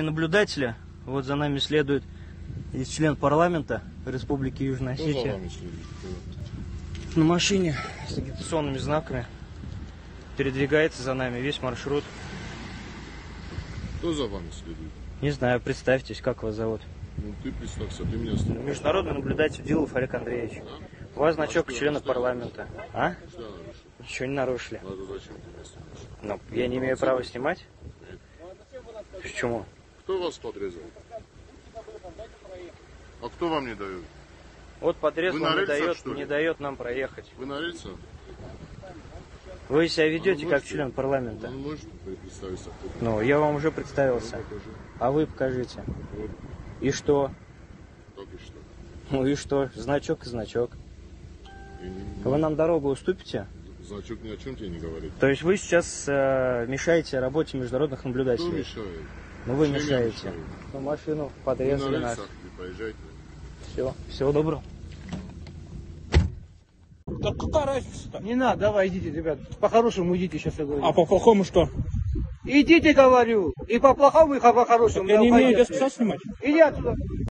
наблюдателя. Вот за нами следует и член парламента Республики Южная Осетия. На машине с агитационными знаками. Передвигается за нами весь маршрут. Кто за вами следует? Не знаю, представьтесь, как вас зовут? Ну ты представься, ты меня слушаешь. Международный наблюдатель Дилов Олег Андреевич. У вас значок члена парламента. А? Что я нарушил? Ничего не нарушили. Ладно, зачем ты меня снимаешь? Ну, я не имею права снимать? Почему? Кто вас подрезал? А кто вам не дает? Вот подрезал, Вы на рельсах, не дает нам проехать. Вы на рельсах? Вы себя ведете Ну, как можете, член парламента. Ну, можете представиться, кто ты? Ну, я вам уже представился. Ну, покажи. А вы покажите. Вот, И что? так и что? Ну и что? Значок и значок. И Вы нам дорогу уступите? Значок ни о чем тебе не говорит. То есть вы сейчас мешаете работе международных Кто наблюдателей? мешает? Ну вы Чем я мешаете. мешаю? Ну, машину Вы подрезали на нас. рельсах, вы поезжайте. Все. Всего доброго. Да какая разница-то? Не надо, давай, идите, ребят. По-хорошему идите, сейчас я говорю. А по-плохому что? Идите, говорю. И по-плохому, и по-хорошему. Я не имею права снимать. Иди отсюда.